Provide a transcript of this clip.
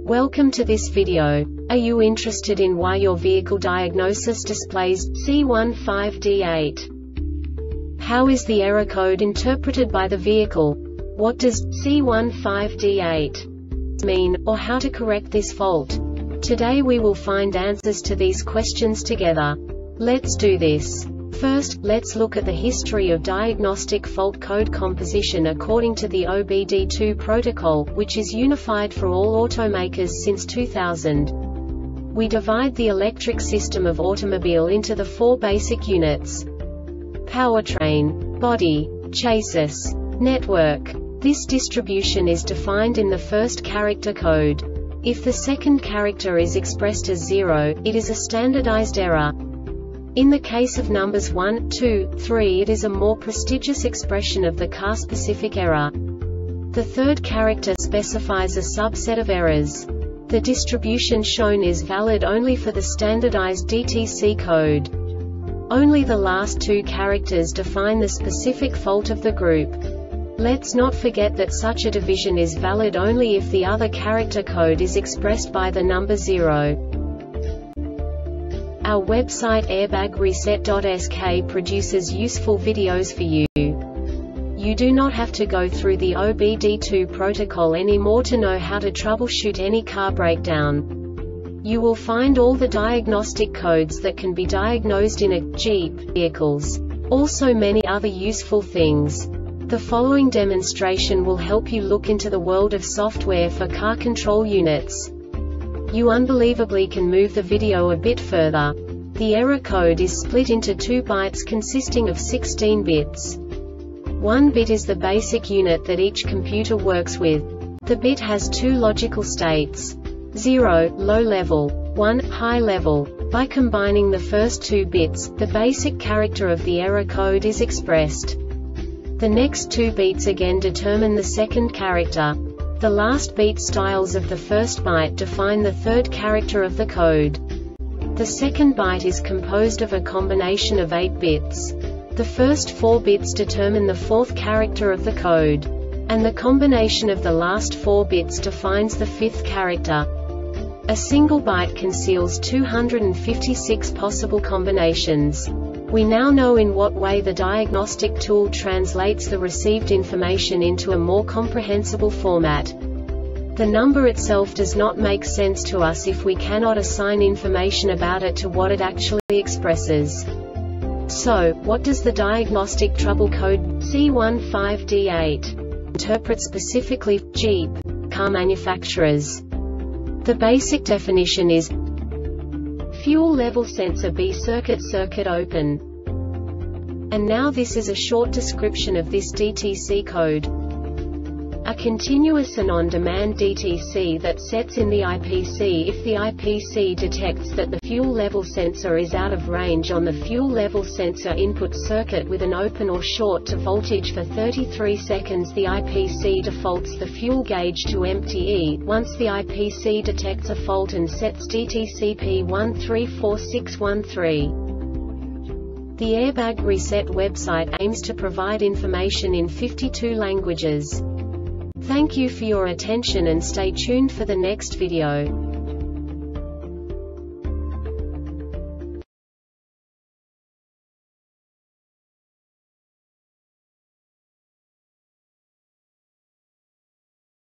Welcome to this video. Are you interested in why your vehicle diagnosis displays C15D8? How is the error code interpreted by the vehicle? What does C15D8 mean, or how to correct this fault? Today we will find answers to these questions together. Let's do this. First, let's look at the history of diagnostic fault code composition according to the OBD2 protocol, which is unified for all automakers since 2000. We divide the electric system of automobile into the four basic units: powertrain, body, chassis, network. This distribution is defined in the first character code. If the second character is expressed as 0, it is a standardized error. In the case of numbers 1, 2, 3, it is a more prestigious expression of the car-specific error. The third character specifies a subset of errors. The distribution shown is valid only for the standardized DTC code. Only the last two characters define the specific fault of the group. Let's not forget that such a division is valid only if the other character code is expressed by the number 0. Our website airbagreset.sk produces useful videos for you. You do not have to go through the OBD2 protocol anymore to know how to troubleshoot any car breakdown. You will find all the diagnostic codes that can be diagnosed in a Jeep vehicles. Also many other useful things. The following demonstration will help you look into the world of software for car control units. You unbelievably can move the video a bit further. The error code is split into 2 bytes consisting of 16 bits. 1 bit is the basic unit that each computer works with. The bit has 2 logical states: 0, low level, 1, high level. By combining the first 2 bits, the basic character of the error code is expressed. The next 2 beats again determine the second character. The last beat styles of the first byte define the third character of the code. The second byte is composed of a combination of 8 bits. The first 4 bits determine the fourth character of the code. And the combination of the last 4 bits defines the fifth character. A single byte conceals 256 possible combinations. We now know in what way the diagnostic tool translates the received information into a more comprehensible format. The number itself does not make sense to us if we cannot assign information about it to what it actually expresses. So, what does the diagnostic trouble code C15D8 interpret specifically for Jeep car manufacturers? The basic definition is fuel level sensor B circuit open. And now this is a short description of this DTC code. A continuous and on-demand DTC that sets in the IPC if the IPC detects that the fuel level sensor is out of range on the fuel level sensor input circuit with an open or short to voltage for 33 seconds. The IPC defaults the fuel gauge to empty once the IPC detects a fault and sets DTC P134613. The Airbag Reset website aims to provide information in 52 languages. Thank you for your attention and stay tuned for the next video.